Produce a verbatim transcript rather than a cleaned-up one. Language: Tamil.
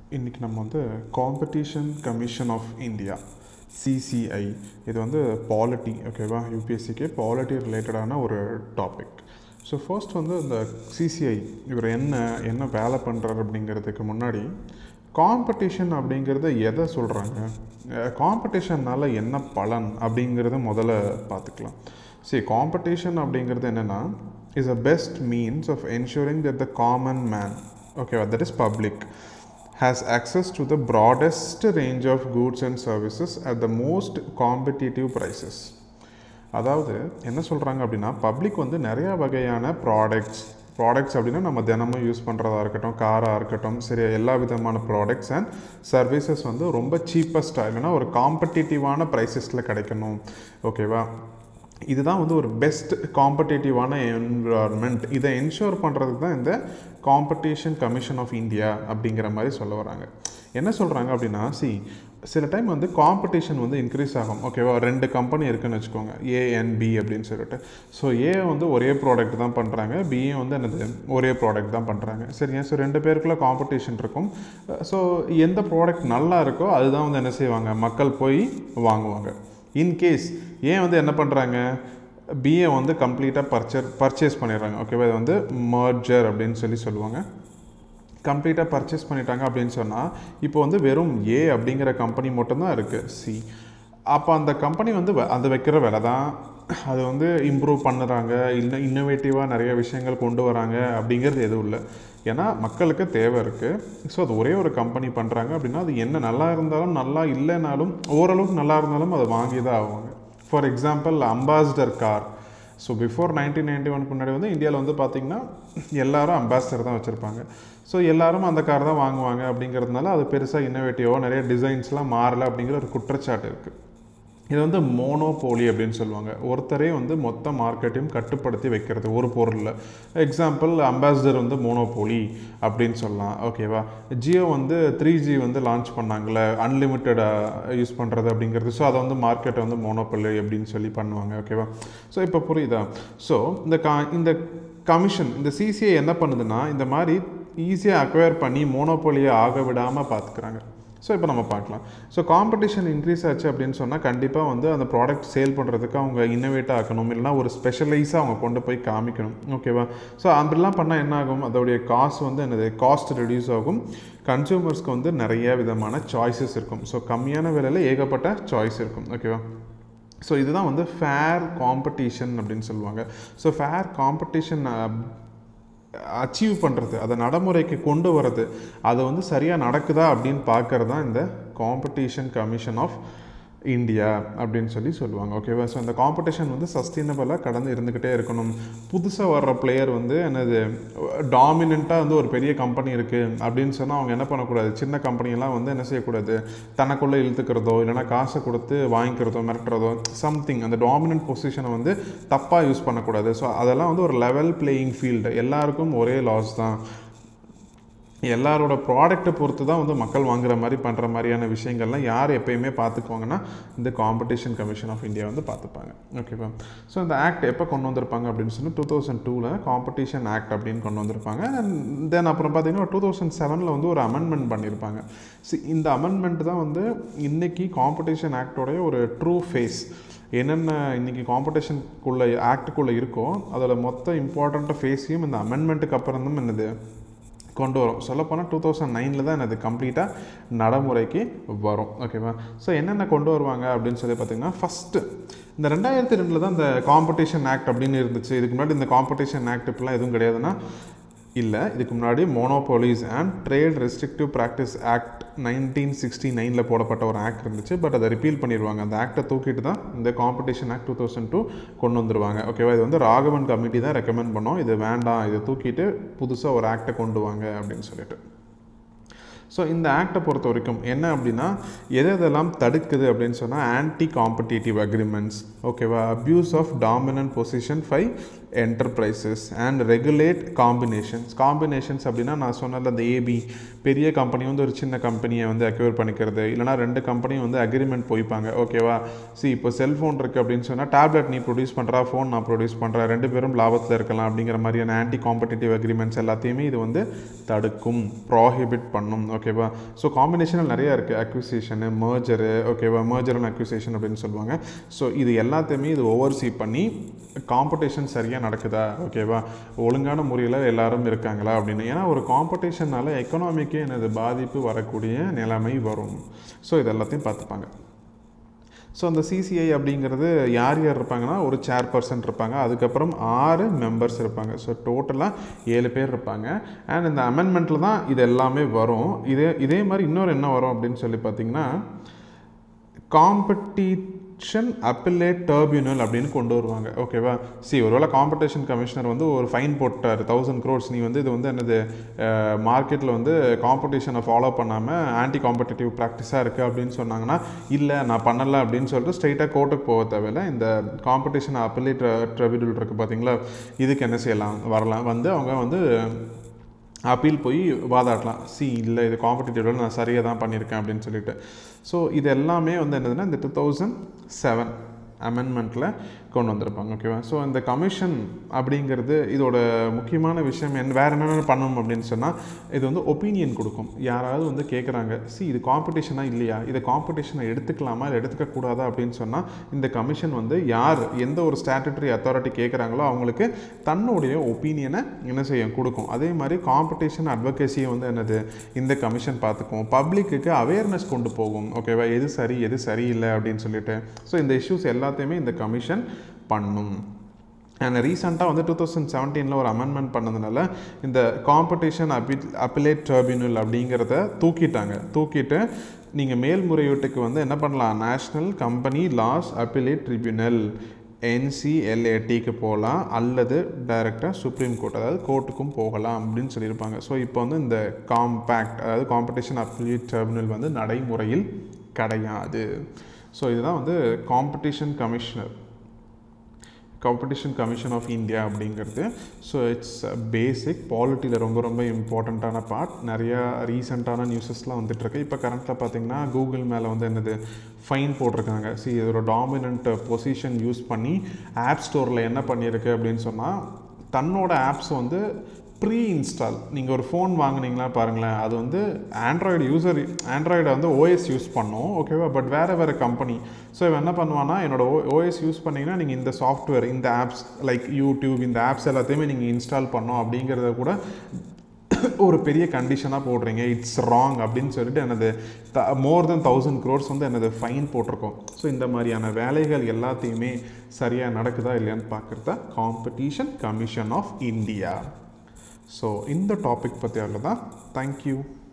இன்றைக்கி நம்ம வந்து competition commission of India CCI இது வந்து பாலிட்டி ஓகேவா யூபிஎஸ்சிக்கு பாலிட்டி ரிலேட்டடான ஒரு டாபிக். ஸோ ஃபர்ஸ்ட் வந்து இந்த சிசிஐ இவர் என்ன என்ன வேலை பண்ணுறாரு அப்படிங்கிறதுக்கு முன்னாடி காம்படிஷன் அப்படிங்கிறத எதை சொல்கிறாங்க, காம்படிஷன்னால் என்ன பலன் அப்படிங்கிறத முதல்ல பார்த்துக்கலாம். சரி, காம்படிஷன் அப்படிங்கிறது என்னென்னா is a best means of ensuring that the common man ஓகேவா that is public has access to the broadest range of goods and services at the most competitive prices. அதாவது என்ன சொல்கிறாங்க அப்படின்னா பப்ளிக் வந்து நிறையா வகையான ப்ராடக்ட்ஸ் ப்ராடக்ட்ஸ் அப்படின்னா நம்ம தினமும் யூஸ் பண்ணுறதா இருக்கட்டும், காராக இருக்கட்டும், சரி எல்லா விதமான ப்ராடக்ட்ஸ் அண்ட் சர்வீசஸ் வந்து ரொம்ப சீப்பஸ்ட்டாக இல்லைன்னா ஒரு காம்படிட்டிவான ப்ரைஸஸில் கிடைக்கணும் ஓகேவா. இதுதான் வந்து ஒரு பெஸ்ட் காம்படிட்டிவான என்விரான்மெண்ட். இதை என்ஷூர் பண்ணுறதுக்கு தான் இந்த காம்படிஷன் கமிஷன் ஆஃப் இந்தியா அப்படிங்கிற மாதிரி சொல்ல வராங்க. என்ன சொல்கிறாங்க அப்படின்னா சி சில டைம் வந்து காம்படிஷன் வந்து இன்க்ரீஸ் ஆகும் ஓகேவா. ரெண்டு கம்பெனி இருக்குதுன்னு வச்சுக்கோங்க, ஏ அண்ட் பி அப்படின்னு சொல்லிட்டு. ஸோ ஏ வந்து ஒரே ப்ராடக்ட் தான் பண்ணுறாங்க, பிஏ வந்து என்னது ஒரே ப்ராடக்ட் தான் பண்ணுறாங்க சரிங்க. ஸோ ரெண்டு பேருக்குள்ள காம்படிஷன் இருக்கும். ஸோ எந்த ப்ராடக்ட் நல்லா இருக்கோ அதுதான் வந்து என்ன செய்வாங்க, மக்கள் போய் வாங்குவாங்க. இன்கேஸ் ஏன் வந்து என்ன பண்ணுறாங்க, பிஏ வந்து கம்ப்ளீட்டாக பர்ச்சர் பர்ச்சேஸ் பண்ணிடுறாங்க ஓகேவா. இது வந்து மர்ஜர் அப்படின்னு சொல்லி சொல்லுவாங்க. கம்ப்ளீட்டாக பர்ச்சேஸ் பண்ணிட்டாங்க அப்படின்னு சொன்னால் இப்போ வந்து வெறும் ஏ அப்படிங்கிற கம்பெனி மட்டும்தான் இருக்குது சி. அப்போ அந்த கம்பெனி வந்து அந்த வைக்கிற விலை தான் அது வந்து இம்ப்ரூவ் பண்ணுறாங்க, இல்லை இன்னோவேட்டிவாக நிறைய விஷயங்கள் கொண்டு வராங்க அப்படிங்கிறது எதுவும் இல்லை. ஏன்னா மக்களுக்கு தேவை இருக்குது. ஸோ அது ஒரே ஒரு கம்பெனி பண்ணுறாங்க அப்படின்னா அது என்ன நல்லா இருந்தாலும் நல்லா இல்லைனாலும் ஓரளவுக்கு நல்லா இருந்தாலும் அதை வாங்கி தான் ஆவாங்க. For example Ambassador car. So before nineteen ninety ஒனுக்கு முன்னாடி வந்து இந்தியாவில் வந்து பார்த்திங்கன்னா எல்லோரும் அம்பாசிடர் தான் வச்சுருப்பாங்க. ஸோ எல்லோரும் அந்த கார் தான் வாங்குவாங்க அப்படிங்கிறதுனால அது பெருசாக இன்னோவேட்டிவாக நிறைய டிசைன்ஸ்லாம் மாறலை அப்படிங்கிற ஒரு குற்றச்சாட்டு இருக்குது. இது வந்து மோனோபோலி அப்படின்னு சொல்லுவாங்க. ஒருத்தரே வந்து மொத்த மார்க்கெட்டையும் கட்டுப்படுத்தி வைக்கிறது ஒரு பொருளில். எக்ஸாம்பிள் அம்பாசிடர் வந்து மோனோபோலி அப்படின்னு சொல்லலாம் ஓகேவா. ஜியோ வந்து த்ரீ ஜி வந்து லான்ச் பண்ணாங்களே அன்லிமிட்டடாக யூஸ் பண்ணுறது அப்படிங்கிறது. ஸோ அதை வந்து மார்க்கெட்டை வந்து மோனோபோலி அப்படின்னு சொல்லி பண்ணுவாங்க ஓகேவா. ஸோ இப்போ புரியுதா. ஸோ இந்த கா இந்த கமிஷன் இந்த சிசிஐ என்ன பண்ணுதுன்னா இந்த மாதிரி ஈஸியாக அக்வயர் பண்ணி மோனோபோலியை ஆக விடாமல் பார்த்துக்கிறாங்க. ஸோ இப்போ நம்ம பார்க்கலாம். ஸோ காம்படிஷன் இன்க்ரீஸ் ஆச்சு அப்படின்னு சொன்னால் கண்டிப்பாக வந்து அந்த ப்ராடக்ட் சேல் பண்ணுறதுக்கு அவங்க இன்னோவேட்டாக ஆக்கணும், இல்லைனா ஒரு ஸ்பெஷலைஸாக அவங்க கொண்டு போய் காமிக்கணும் ஓகேவா. ஸோ அப்படிலாம் பண்ணால் என்ன ஆகும், அதோடைய காஸ்ட் வந்து என்னது காஸ்ட் ரெடியூஸ் ஆகும். கன்சூமர்ஸ்க்கு வந்து நிறைய விதமான சாய்ஸஸ் இருக்கும். ஸோ கம்மியான விலையில் ஏகப்பட்ட சாய்ஸ் இருக்கும் ஓகேவா. ஸோ இதுதான் வந்து ஃபேர் காம்படிஷன் அப்படின்னு சொல்லுவாங்க. ஸோ ஃபேர் காம்படிஷன் அச்சீவ் பண்ணுறது, அதை நடைமுறைக்கு கொண்டு வர்றது, அதை வந்து சரியாக நடக்குதா அப்படின்னு பார்க்குறது தான் இந்த காம்படிஷன் கமிஷன் ஆஃப் இந்தியா அப்படின்னு சொல்லி சொல்லுவாங்க ஓகேவா. ஸோ அந்த காம்படிஷன் வந்து சஸ்டைனபிளாக கடந்து இருந்துக்கிட்டே இருக்கணும். புதுசாக வர்ற பிளேயர் வந்து என்னது டாமினண்ட்டாக வந்து ஒரு பெரிய கம்பெனி இருக்குது அப்படின்னு சொன்னால் அவங்க என்ன பண்ணக்கூடாது, சின்ன கம்பெனியெல்லாம் வந்து என்ன செய்யக்கூடாது, தனக்குள்ளே இழுத்துக்கிறதோ இல்லைனா காசை கொடுத்து வாங்கிக்கிறதோ மிரட்டுறதோ சம்திங் அந்த டாமினன்ட் பொசிஷனை வந்து தப்பாக யூஸ் பண்ணக்கூடாது. ஸோ அதெல்லாம் வந்து ஒரு லெவல் பிளேயிங் ஃபீல்டு, எல்லாருக்கும் ஒரே லாஸ் தான், எல்லாரோட ப்ராடக்ட்டை பொறுத்து தான் வந்து மக்கள் வாங்குற மாதிரி பண்ணுற மாதிரியான விஷயங்கள்லாம் யார் எப்போயுமே பார்த்துக்குவாங்கன்னா இந்த காம்படிஷன் கமிஷன் ஆஃப் இந்தியா வந்து பார்த்துப்பாங்க ஓகேவா. ஸோ இந்த ஆக்ட் எப்போ கொண்டு வந்திருப்பாங்க அப்படின்னு சொல்லி டூ தௌசண்ட் டூவில் காம்படிஷன் ஆக்ட் அப்படின்னு கொண்டு வந்திருப்பாங்க. அண்ட் தென் அப்புறம் பார்த்தீங்கன்னா டூ தௌசண்ட் செவனில் வந்து ஒரு அமெண்ட்மெண்ட் பண்ணியிருப்பாங்க. ஸோ இந்த அமெண்ட்மெண்ட் தான் வந்து இன்றைக்கி காம்படிஷன் ஆக்டோடைய ஒரு ட்ரூ ஃபேஸ். என்னென்ன இன்றைக்கி காம்படிஷனுக்குள்ளே ஆக்டுக்குள்ளே இருக்கோ அதோட மொத்த இம்பார்ட்டண்ட்டாக ஃபேஸையும் இந்த அமெண்ட்மெண்ட்டுக்கு அப்புறம் தான் என்னது கொண்டு வரும். சொல்லப்போனால் டூ தௌசண்ட் நைனில் தான் அது கம்ப்ளீட்டாக நடைமுறைக்கு வரும் ஓகேவா. ஸோ என்னென்ன கொண்டு வருவாங்க அப்படின்னு சொல்லி பார்த்தீங்கன்னா ஃபஸ்ட்டு இந்த ரெண்டாயிரத்தி ரெண்டில் தான் இந்த காம்படிஷன் ஆக்ட் அப்படின்னு இருந்துச்சு. இதுக்கு முன்னாடி இந்த காம்படிஷன் ஆக்ட் இப்பெல்லாம் எதுவும் கிடையாதுன்னா இல்லை. இதுக்கு முன்னாடி monopolies and trade restrictive practice act nineteen sixty நைனில் போடப்பட்ட ஒரு ஆக்ட் இருந்துச்சு. பட் அதை ரிப்பீல் பண்ணிடுவாங்க. அந்த ஆக்டை தூக்கிட்டு தான் இந்த competition act two thousand two கொண்டு வந்துடுவாங்க ஓகேவா. இது வந்து ராகவன் கமிட்டி தான் ரெக்கமெண்ட் பண்ணோம், இது வேண்டாம், இதை தூக்கிட்டு புதுசாக ஒரு ஆக்டை கொண்டு வாங்க அப்படின்னு சொல்லிட்டு. ஸோ இந்த ஆக்டை பொறுத்த வரைக்கும் என்ன அப்படின்னா எது எதெல்லாம் தடுக்குது அப்படின்னு சொன்னால் ஆன்டி காம்படிட்டிவ் அக்ரிமெண்ட்ஸ் ஓகேவா, abuse of dominant position by enterprises and regulate combinations. Combinations அப்படின்னா நான் சொன்னல அந்த ஏபி பெரிய கம்பெனி வந்து ஒரு சின்ன கம்பெனியை வந்து அக்யூர் பண்ணிக்கிறது, இல்லைனா ரெண்டு கம்பெனியும் வந்து அக்ரிமெண்ட் போய்ப்பாங்க. ஓகேவா? சி இப்போ செல்ஃபோன் இருக்குது அப்படின்னு சொன்னால் டேப்லெட் நீ ப்ரொடியூஸ் பண்ணுறா, ஃபோன் நான் ப்ரொடியூஸ் பண்ணுறேன், ரெண்டு பேரும் லாபத்தில் இருக்கலாம் அப்படிங்கிற மாதிரியான ஆன்டி காம்படிட்டிவ் அக்ரிமெண்ட்ஸ் எல்லாத்தையுமே இது வந்து தடுக்கும், ப்ராஹிபிட் பண்ணும். ஓகேவா? ஸோ காம்பினேஷனில் நிறையா இருக்குது, அக்விசிஷனு, மர்ஜரு, ஓகேவா, மர்ஜர் அண்ட் அக்விசிஷன் அப்படின்னு சொல்லுவாங்க. ஸோ இது எல்லாத்தையுமே இது ஓவர்சீ பண்ணி காம்படிஷன் சரியாக நடக்குதா, ஓகேவா, ஒழுங்கான முறையில் எல்லாரும் இருக்காங்களா அப்படின்னு. ஏன்னா ஒரு காம்படிஷனால் எக்கனாமிக்கே எனது பாதிப்பு வரக்கூடிய நிலைமை வரும். ஸோ இது எல்லாத்தையும் பார்த்துப்பாங்க. ஸோ அந்த சிசிஐ அப்படிங்கிறது யார் யார் இருப்பாங்கன்னா ஒரு சேர்பர்சன் இருப்பாங்க, அதுக்கப்புறம் ஆறு மெம்பர்ஸ் இருப்பாங்க. ஸோ டோட்டலாக ஏழு பேர் இருப்பாங்க. அண்ட் இந்த அமெண்ட்மெண்ட்டில் தான் இது எல்லாமே வரும். இதே இதே மாதிரி இன்னொரு என்ன வரும் அப்படின்னு சொல்லி பார்த்தீங்கன்னா காம்படிஷன் அப்பலேட் ட்ரிபியூனல் அப்படின்னு கொண்டு வருவாங்க. ஓகேவா? சி ஒருவேளை காம்படிஷன் கமிஷனர் வந்து ஒரு ஃபைன் போட்டார் தௌசண்ட் க்ரோர்ஸ், நீ வந்து இது வந்து என்னது மார்க்கெட்டில் வந்து காம்படிஷனை ஃபாலோ பண்ணாமல் ஆன்டி காம்படிட்டிவ் ப்ராக்டிஸாக இருக்குது அப்படின்னு சொன்னாங்கன்னா, இல்லை நான் பண்ணலை அப்படின்னு சொல்லிட்டு ஸ்ட்ரைட்டாக கோர்ட்டுக்கு போக தேவையில்லை. இந்த காம்படிஷன் அப்பலேட் ட்ரிபியூனல் இருக்குது பார்த்தீங்களா, இதுக்கு என்ன செய்யலாம், வரலாம், வந்து அவங்க வந்து அப்பீல் போய் வாதாடலாம். சி இல்லை இது காம்படிட்டிவ்ல நான் சரியாக தான் பண்ணியிருக்கேன் அப்படின்னு சொல்லிட்டு. ஸோ இது எல்லாமே வந்து என்னதுன்னா இந்த டூ தௌசண்ட் செவன் அமெண்ட்மெண்ட்டில் கொண்டு வந்திருப்பாங்க. ஓகேவா? ஸோ இந்த கமிஷன் அப்படிங்கிறது இதோட முக்கியமான விஷயம் என்ன, வேறு என்னென்ன பண்ணணும் அப்படின்னு சொன்னால் இது வந்து ஒப்பீனியன் கொடுக்கும். யாராவது வந்து கேட்குறாங்க, சி இது காம்படிஷனாக இல்லையா, இதை காம்படிஷனை எடுத்துக்கலாமா இல்லை எடுத்துக்கக்கூடாதா அப்படின்னு சொன்னால் இந்த கமிஷன் வந்து யார் எந்த ஒரு ஸ்டாட்யூட்டரி அத்தாரிட்டி கேட்குறாங்களோ அவங்களுக்கு தன்னுடைய ஒப்பீனியனை என்ன செய்யும், கொடுக்கும். அதே மாதிரி காம்படிஷன் அட்வொகேசியை வந்து என்னது இந்த கமிஷன் பார்த்துக்கும், பப்ளிக்கு அவேர்னஸ் கொண்டு போகும். ஓகேவா? எது சரி எது சரியில்லை அப்படின்னு சொல்லிட்டு. ஸோ இந்த இஷ்யூஸ் எல்லாத்தையுமே இந்த கமிஷன் பண்ணும். அண்ட் ரீசெண்டாக வந்து டூ தௌசண்ட் செவன்டீனில் ஒரு அமெண்ட்மெண்ட் பண்ணதுனால இந்த காம்படிஷன் அப்பி அப்பலேட் ட்ரிபியூனல் அப்படிங்கிறத தூக்கிட்டாங்க. தூக்கிட்டு நீங்கள் மேல்முறையீட்டுக்கு வந்து என்ன பண்ணலாம், national company laws appellate tribunal என்சிஎல்ஏடிக்கு போகலாம், அல்லது டைரெக்டாக சுப்ரீம் கோர்ட் அதாவது கோர்ட்டுக்கும் போகலாம் அப்படின்னு சொல்லியிருப்பாங்க. ஸோ இப்போ வந்து இந்த காம்பேக்ட் அதாவது காம்படிஷன் அப்பலேட் ட்ரிபியூனல் வந்து நடைமுறையில் கிடையாது. ஸோ இதுதான் வந்து competition commissioner competition commission of India அப்படிங்கிறது. ஸோ இட்ஸ் பேசிக் பாலிட்டியில் ரொம்ப ரொம்ப இம்பார்ட்டண்ட்டான பார்ட். நிறையா ரீசெண்டான நியூஸஸ்லாம் வந்துட்டுருக்கு. இப்போ கரண்ட்டில் பார்த்திங்கன்னா கூகுள் மேலே வந்து என்னது ஃபைன் போட்டிருக்காங்க. சி இதோட டாமினன்ட் பொசிஷன் யூஸ் பண்ணி ஆப் ஸ்டோரில் என்ன பண்ணியிருக்கு அப்படின்னு சொன்னால் தன்னோட ஆப்ஸ் வந்து ப்ரீ இன்ஸ்டால், நீங்கள் ஒரு ஃபோன் வாங்கினீங்களா பாருங்களேன், அது வந்து ஆண்ட்ராய்டு யூசர் ஆண்ட்ராய்டை வந்து ஓஎஸ் யூஸ் பண்ணோம். ஓகேவா? பட் வேறு வேறு கம்பெனி. ஸோ இவன் என்ன பண்ணுவான்னா என்னோட ஓ ஓஎஸ் யூஸ் பண்ணிங்கன்னா நீங்கள் இந்த சாஃப்ட்வேர் இந்த ஆப்ஸ் லைக் யூடியூப் இந்த ஆப்ஸ் எல்லாத்தையுமே நீங்கள் இன்ஸ்டால் பண்ணோம் அப்படிங்கிறத கூட ஒரு பெரிய கண்டிஷனாக போடுறீங்க, இட்ஸ் ராங் அப்படின்னு சொல்லிட்டு எனது த மோர் தென் தௌசண்ட் க்ரோர்ஸ் வந்து எனது ஃபைன் போட்டிருக்கோம். ஸோ இந்த மாதிரியான வேலைகள் எல்லாத்தையுமே சரியாக நடக்குதா இல்லையான்னு பார்க்குறதா competition commission of India. So இந்த டாபிக் பற்றி அவ்வளோதான். தேங்க்யூ.